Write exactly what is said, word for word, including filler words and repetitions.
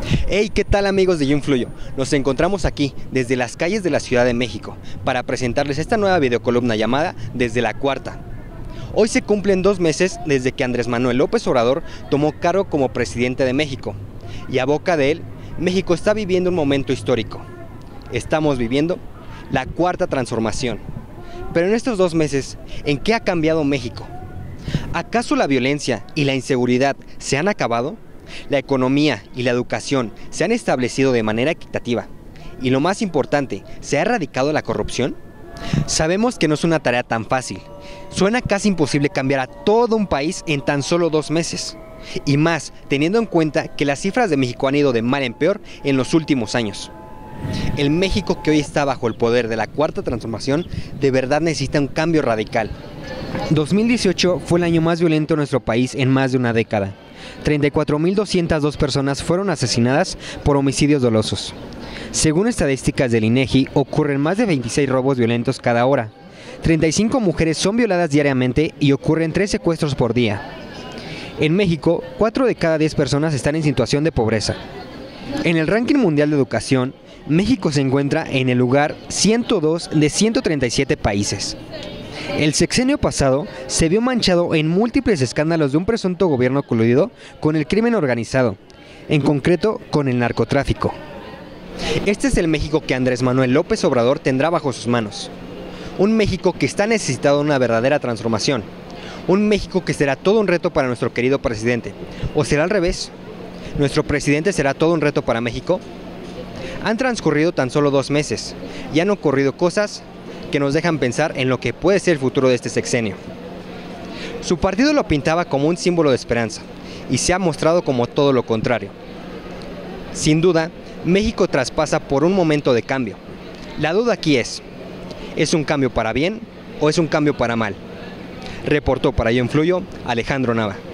Hey, ¿qué tal amigos de Yo Influyo? Nos encontramos aquí, desde las calles de la Ciudad de México, para presentarles esta nueva videocolumna llamada Desde la Cuarta. Hoy se cumplen dos meses desde que Andrés Manuel López Obrador tomó cargo como presidente de México. Y a boca de él, México está viviendo un momento histórico. Estamos viviendo la cuarta transformación. Pero en estos dos meses, ¿en qué ha cambiado México? ¿Acaso la violencia y la inseguridad se han acabado? La economía y la educación se han establecido de manera equitativa. Y lo más importante, ¿se ha erradicado la corrupción? Sabemos que no es una tarea tan fácil. Suena casi imposible cambiar a todo un país en tan solo dos meses. Y más, teniendo en cuenta que las cifras de México han ido de mal en peor en los últimos años. El México que hoy está bajo el poder de la cuarta transformación de verdad necesita un cambio radical. dos mil dieciocho fue el año más violento en nuestro país en más de una década. treinta y cuatro mil doscientas dos personas fueron asesinadas por homicidios dolosos. Según estadísticas del INEGI, ocurren más de veintiséis robos violentos cada hora. treinta y cinco mujeres son violadas diariamente y ocurren tres secuestros por día. En México, cuatro de cada diez personas están en situación de pobreza. En el ranking mundial de educación, México se encuentra en el lugar ciento dos de ciento treinta y siete países. El sexenio pasado se vio manchado en múltiples escándalos de un presunto gobierno coludido con el crimen organizado, en concreto con el narcotráfico. Este es el México que Andrés Manuel López Obrador tendrá bajo sus manos. Un México que está necesitado de una verdadera transformación. Un México que será todo un reto para nuestro querido presidente. ¿O será al revés? ¿Nuestro presidente será todo un reto para México? Han transcurrido tan solo dos meses y han ocurrido cosas que nos dejan pensar en lo que puede ser el futuro de este sexenio. Su partido lo pintaba como un símbolo de esperanza y se ha mostrado como todo lo contrario. Sin duda, México traspasa por un momento de cambio. La duda aquí es, ¿es un cambio para bien o es un cambio para mal? Reportó para Yo Influyo, Alejandro Nava.